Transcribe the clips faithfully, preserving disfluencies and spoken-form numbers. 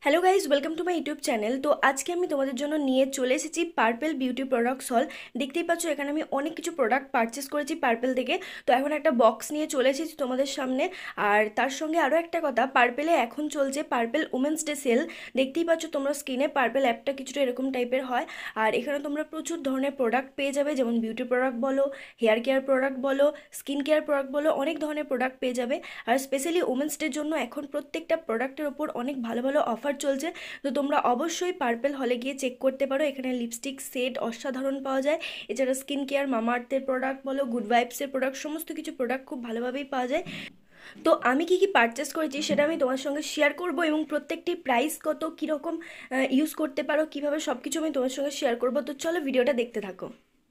Hello guys, welcome to my YouTube channel. তো আজকে আমি তোমাদের জন্য নিয়ে চলে এসেছি পার্পেল বিউটি প্রোডাক্টস হল। দেখতেই পাচ্ছ এখানে আমি অনেক কিছু প্রোডাক্ট পারচেস করেছি পার্পেল থেকে। তো এখন একটা বক্স নিয়ে চলে এসেছি তোমাদের সামনে। আর তার সঙ্গে আরও একটা কথা, পার্পেলে এখন চলছে পার্পেল উমেন্স ডে সেল। দেখতেই পাচ্ছ তোমরা স্ক্রিনে পার্পেল অ্যাপটা কিছুটা এরকম টাইপের হয়। আর এখানে তোমরা প্রচুর ধরনের প্রোডাক্ট পেয়ে যাবে, যেমন বিউটি প্রোডাক্ট বলো, হেয়ার কেয়ার প্রোডাক্ট বলো, স্কিন কেয়ার প্রোডাক্ট বলো, অনেক ধরনের প্রোডাক্ট পেয়ে যাবে। আর স্পেশালি উমেন্স ডের জন্য এখন প্রত্যেকটা প্রোডাক্টের ওপর অনেক ভালো ভালো অফার চলছে। তো তোমরা অবশ্যই পার্পেল হলে গিয়ে চেক করতে পারো। এখানে লিপস্টিক সেট অসাধারণ পাওয়া যায়। এছাড়া স্কিন কেয়ার, মামাআর্থের প্রোডাক্ট বলো, গুড ভাইবসের প্রোডাক্ট, সমস্ত কিছু প্রোডাক্ট খুব ভালোভাবেই পাওয়া যায়। তো আমি কি কি পারচেস করেছি সেটা আমি তোমার সঙ্গে শেয়ার করব, এবং প্রত্যেকটি প্রাইস কত, কীরকম ইউজ করতে পারো, কীভাবে সব কিছু আমি তোমার সঙ্গে শেয়ার করবো। তো চলো ভিডিওটা দেখতে থাকো।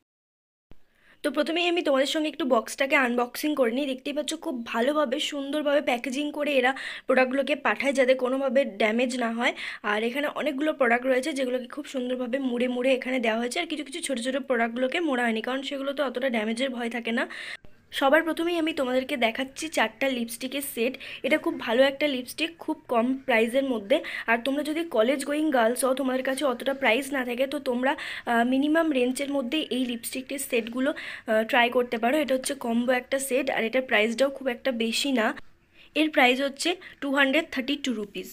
তো প্রথমেই আমি তোমাদের সঙ্গে একটু বক্সটাকে আনবক্সিং করে নিই। দেখতেই পাচ্ছ খুব ভালোভাবে সুন্দরভাবে প্যাকেজিং করে এরা প্রোডাক্টগুলোকে পাঠায় যাতে কোনোভাবে ড্যামেজ না হয়। আর এখানে অনেকগুলো প্রোডাক্ট রয়েছে যেগুলোকে খুব সুন্দরভাবে মুড়ে মুড়ে এখানে দেওয়া হয়েছে। আর কিছু কিছু ছোটো ছোটো প্রোডাক্টগুলোকে মোড়া হয়নি, কারণ সেগুলো তো অতটা ড্যামেজের ভয় থাকে না। সবার প্রথমেই আমি তোমাদেরকে দেখাচ্ছি চারটা লিপস্টিকের সেট। এটা খুব ভালো একটা লিপস্টিক, খুব কম প্রাইসের মধ্যে। আর তোমরা যদি কলেজ গোয়িং গার্লস হও, তোমাদের কাছে অতটা প্রাইস না থাকে, তো তোমরা মিনিমাম রেঞ্জের মধ্যে এই লিপস্টিকটির সেটগুলো ট্রাই করতে পারো। এটা হচ্ছে কম্বো একটা সেট, আর এটার প্রাইসটাও খুব একটা বেশি না। এর প্রাইস হচ্ছে two hundred thirty two rupees.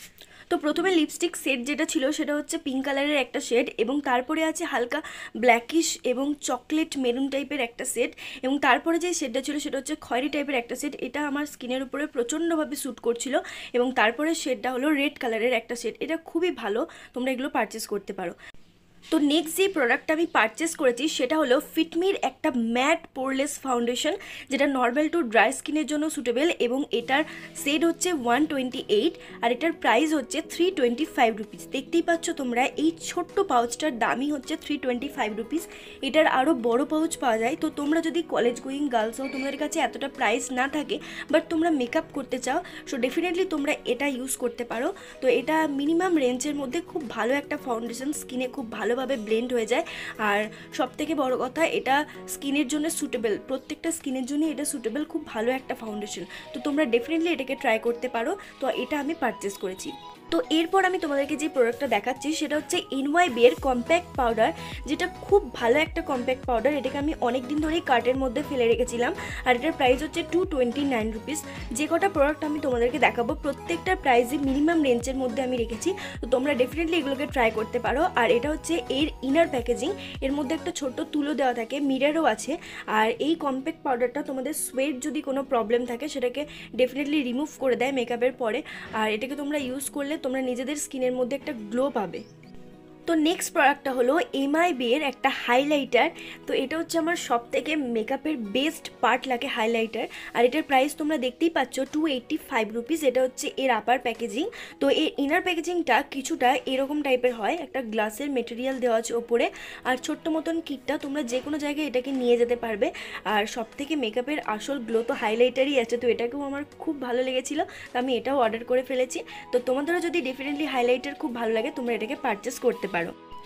তো প্রথমে লিপস্টিক সেট যেটা ছিল সেটা হচ্ছে পিঙ্ক কালারের একটা শেড, এবং তারপরে আছে হালকা ব্ল্যাকিশ এবং চকলেট মেরুন টাইপের একটা সেট, এবং তারপরে যে শেডটা ছিল সেটা হচ্ছে খয়েরি টাইপের একটা সেট। এটা আমার স্কিনের উপরে প্রচণ্ডভাবে স্যুট করছিল। এবং তারপরে শেডটা হলো রেড কালারের একটা শেড। এটা খুবই ভালো, তোমরা এগুলো পারচেস করতে পারো। তো নেক্সট যে প্রোডাক্টটা আমি পারচেস করেছি সেটা হলো ফিটমির একটা ম্যাট পোরলেস ফাউন্ডেশন, যেটা নর্মাল টু ড্রাই স্কিনের জন্য সুটেবল, এবং এটার শেড হচ্ছে ওয়ান টোয়েন্টি এইট, আর এটার প্রাইস হচ্ছে থ্রি টোয়েন্টি ফাইভ রুপিস। দেখতেই পাচ্ছ তোমরা, এই ছোট্ট পাউচটার দামই হচ্ছে থ্রি টোয়েন্টি ফাইভ রুপিস। এটার আরও বড় পাউচ পাওয়া যায়। তো তোমরা যদি কলেজ গোয়িং গার্লস হও, তোমাদের কাছে এতটা প্রাইস না থাকে, বাট তোমরা মেকআপ করতে চাও, সো ডেফিনেটলি তোমরা এটা ইউজ করতে পারো। তো এটা মিনিমাম রেঞ্জের মধ্যে খুব ভালো একটা ফাউন্ডেশন, স্কিনে খুব ভালো ভাবে ব্লেন্ড হয়ে যায়। আর সব থেকে বড় কথা, এটা স্কিনের জন্য সুটেবল, প্রত্যেকটা স্কিনের জন্য এটা সুটেবল, খুব ভালো একটা ফাউন্ডেশন। তো তোমরা ডেফিনেটলি এটাকে ট্রাই করতে পারো। তো এটা আমি পারচেস করেছি। তো এরপর আমি তোমাদেরকে যে প্রোডাক্টটা দেখাচ্ছি সেটা হচ্ছে এনওয়াইবি এর কম্প্যাক্ট পাউডার, যেটা খুব ভালো একটা কম্প্যাক্ট পাউডার। এটাকে আমি অনেক দিন ধরেই কার্টের মধ্যে ফেলে রেখেছিলাম, আর এটার প্রাইস হচ্ছে টু টোয়েন্টি নাইন রুপিস। যে কটা প্রোডাক্ট আমি তোমাদেরকে দেখাবো প্রত্যেকটার প্রাইসই মিনিমাম রেঞ্জের মধ্যে আমি রেখেছি। তো তোমরা ডেফিনেটলি এগুলোকে ট্রাই করতে পারো। আর এটা হচ্ছে এর ইনার প্যাকেজিং, এর মধ্যে একটা ছোট্ট তুলো দেওয়া থাকে, মিররও আছে। আর এই কম্প্যাক্ট পাউডারটা তোমাদের সোয়েট যদি কোনো প্রবলেম থাকে সেটাকে ডেফিনেটলি রিমুভ করে দেয় মেকআপের পরে। আর এটাকে তোমরা ইউজ করলে তোমরা নিজেদের স্কিনের মধ্যে একটা গ্লো পাবে। তো নেক্সট প্রোডাক্টটা হলো এমআইবি এর একটা হাইলাইটার। তো এটা হচ্ছে আমার সব থেকে মেকআপের বেস্ট পার্ট লাগে হাইলাইটার। আর এটার প্রাইস তোমরা দেখতেই পাচ্ছ টু এইট্টি ফাইভ রুপিস। এটা হচ্ছে এর আপার প্যাকেজিং। তো এর ইনার প্যাকেজিংটা কিছুটা এরকম টাইপের হয়, একটা গ্লাসের মেটেরিয়াল দেওয়া আছে ওপরে, আর ছোট্ট মতন কিটটা, তোমরা যে কোনো জায়গায় এটাকে নিয়ে যেতে পারবে। আর সব থেকে মেকআপের আসল গ্লো তো হাইলাইটারই আছে, তো এটাকেও আমার খুব ভালো লেগেছিলো, তো আমি এটাও অর্ডার করে ফেলেছি। তো তোমাদেরও যদি ডেফিনেটলি হাইলাইটার খুব ভালো লাগে, তোমরা এটাকে পারচেস করতে পারো।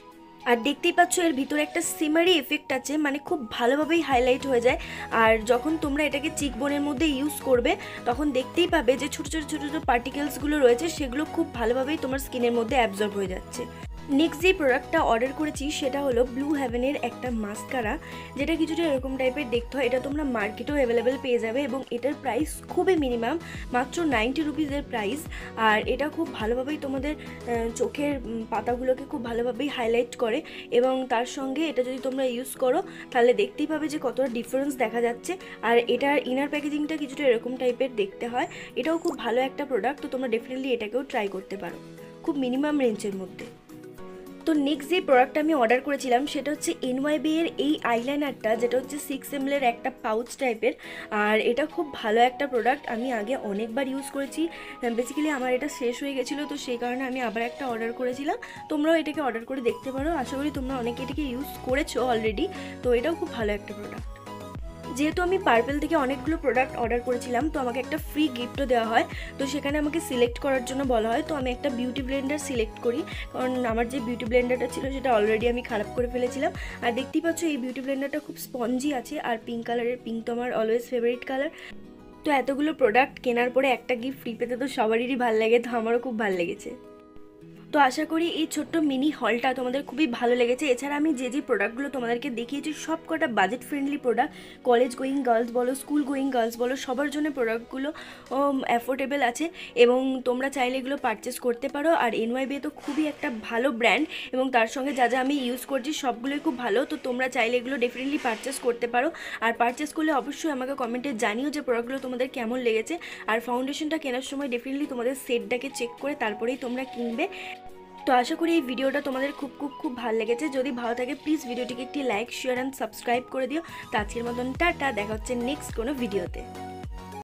আর দেখতেই পাচ্ছ এর ভিতরে একটা সিমারি এফেক্ট আছে, মানে খুব ভালোভাবেই হাইলাইট হয়ে যায়। আর যখন তোমরা এটাকে চিকবোনের মধ্যে ইউজ করবে, তখন দেখতেই পাবে যে ছোটো ছোটো ছোটো ছোটো পার্টিকেলসগুলো রয়েছে সেগুলো খুব ভালোভাবেই তোমার স্কিনের মধ্যে অ্যাবজর্ব হয়ে যাচ্ছে। নেক্সট যে প্রোডাক্টটা অর্ডার করেছি সেটা হলো ব্লু হেভেনের একটা মাস্কারা, যেটা কিছুটা এরকম টাইপের দেখতে হয়। এটা তোমরা মার্কেটেও অ্যাভেলেবেল পেয়ে যাবে, এবং এটার প্রাইস খুবই মিনিমাম, মাত্র নাইনটি রুপিসের প্রাইস। আর এটা খুব ভালোভাবেই তোমাদের চোখের পাতাগুলোকে খুব ভালোভাবেই হাইলাইট করে, এবং তার সঙ্গে এটা যদি তোমরা ইউজ করো তাহলে দেখতেই পাবে যে কতটা ডিফারেন্স দেখা যাচ্ছে। আর এটার ইনার প্যাকেজিংটা কিছুটা এরকম টাইপের দেখতে হয়। এটাও খুব ভালো একটা প্রোডাক্ট, তো তোমরা ডেফিনেটলি এটাকেও ট্রাই করতে পারো, খুব মিনিমাম রেঞ্জের মধ্যে। তো নেক্সট যে প্রোডাক্টটা আমি অর্ডার করেছিলাম সেটা হচ্ছে এনওয়াইবি এর এই আইলাইনারটা, যেটা হচ্ছে সিক্স এম এর একটা পাউচ টাইপের। আর এটা খুব ভালো একটা প্রোডাক্ট, আমি আগে অনেকবার ইউজ করেছি। বেসিক্যালি আমার এটা শেষ হয়ে গেছিলো, তো সেই কারণে আমি আবার একটা অর্ডার করেছিলাম। তোমরাও এটাকে অর্ডার করে দেখতে পারো, আশা করি তোমরা অনেকে এটাকে ইউজ করেছো অলরেডি। তো এটাও খুব ভালো একটা প্রোডাক্ট। যেহেতু আমি পার্পেল থেকে অনেকগুলো প্রোডাক্ট অর্ডার করেছিলাম, তো আমাকে একটা ফ্রি গিফটও দেওয়া হয়। তো সেখানে আমাকে সিলেক্ট করার জন্য বলা হয়, তো আমি একটা বিউটি ব্লেন্ডার সিলেক্ট করি, কারণ আমার যে বিউটি ব্লেন্ডারটা ছিল সেটা অলরেডি আমি খারাপ করে ফেলেছিলাম। আর দেখতেই পাচ্ছ এই বিউটি ব্লেন্ডারটা খুব স্পঞ্জি আছে, আর পিঙ্ক কালারের, পিঙ্ক তো আমার অলওয়েজ ফেভারিট কালার। তো এতগুলো প্রোডাক্ট কেনার পরে একটা গিফট ফ্রি পেতে তো সবারই ভালো লাগে, তো আমারও খুব ভালো লেগেছে। তো আশা করি এই ছোট্ট মিনি হলটা তোমাদের খুবই ভালো লেগেছে। এছাড়া আমি যে যে প্রোডাক্টগুলো তোমাদেরকে দেখিয়েছি সব কটা budget friendly product, college going girls বলো, স্কুল গোয়িং গার্লস বলো, সবার জন্য প্রোডাক্টগুলো অ্যাফোর্ডেবল আছে এবং তোমরা চাইলে এগুলো পারচেস করতে পারো। আর এনওয়াইবি তো খুবই একটা ভালো ব্র্যান্ড এবং তার সঙ্গে যা যা আমি ইউজ করছি সবগুলোই খুব ভালো। তো তোমরা চাইলে এগুলো ডেফিনেটলি পারচেস করতে পারো। আর পারচেস করলে অবশ্যই আমাকে কমেন্টে জানিও যে প্রোডাক্টগুলো তোমাদের কেমন লেগেছে। আর ফাউন্ডেশনটা কেনার সময় ডেফিনেটলি তোমাদের সেটটাকে চেক করে তারপরেই তোমরা কিনবে। তো আশা করি এই ভিডিওটা তোমাদের খুব খুব খুব ভালো লেগেছে। যদি ভালো থাকে প্লিজ ভিডিওটিকে একটি লাইক, শেয়ার অ্যান্ড সাবস্ক্রাইব করে দিও। তো আজকের মতন টাটা, দেখা হচ্ছে নেক্সট কোনো ভিডিওতে।